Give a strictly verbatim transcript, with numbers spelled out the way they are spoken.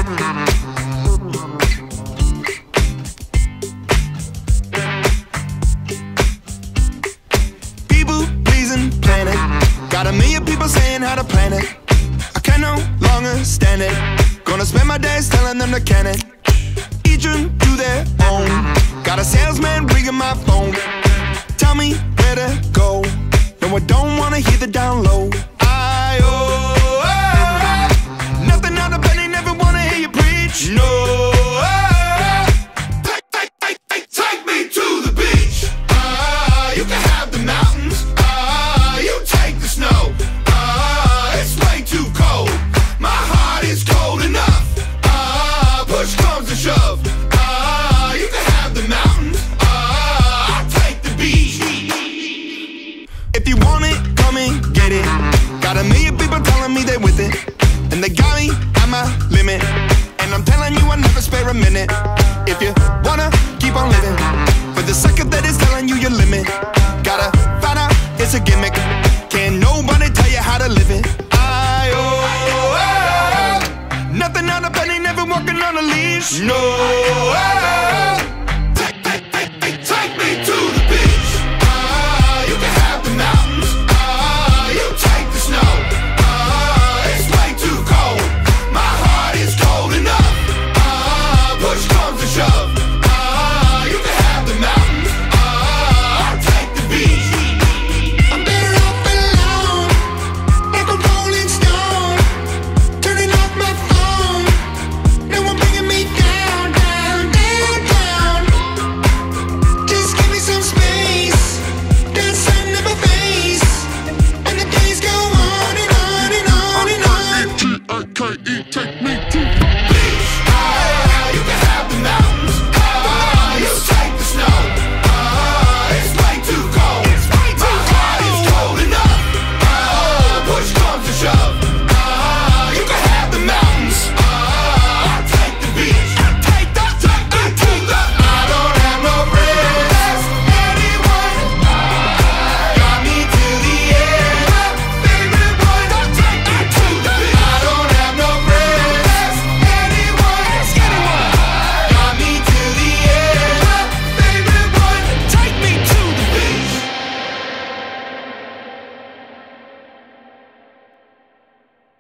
People pleasing planet, got a million people saying how to plan it. I can no longer stand it. Gonna spend my days telling them to can it. Each one to their own. Got a salesman ringing my phone. Tell me where to go. No, I don't wanna hear the down low. I oh, oh nothing on the penny, never wanna hear you preach. No, oh, take, take, take, take, take me to the beach. Ah, you can have the mountains. Ah, you take the snow. Ah, it's way too cold. My heart is cold enough. Ah, push comes to shove. Ah, you can have the mountains. Ah, I'll take the beach. If you want it, come and get it. Got a million people telling me they with it, and they got me at my limit. And I'm telling you I never spare a minute. If you wanna keep on living, for the second that it's telling you your limit, gotta find out it's a gimmick. Can't nobody tell you how to live it. I oh, oh nothing on a penny, never walking on a leash. No.